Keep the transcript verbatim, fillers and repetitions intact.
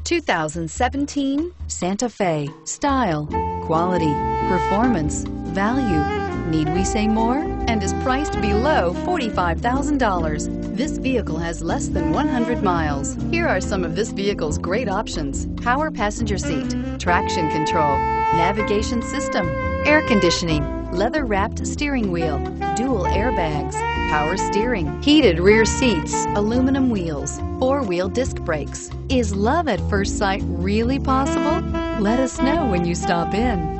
two thousand seventeen Santa Fe. Style, quality, performance, value. Need we say more? And is priced below forty-five thousand dollars. This vehicle has less than one hundred miles. Here are some of this vehicle's great options: power passenger seat, traction control, navigation system, air conditioning, leather-wrapped steering wheel, dual airbags, power steering, heated rear seats, aluminum wheels, four-wheel disc brakes. Is love at first sight really possible? Let us know when you stop in.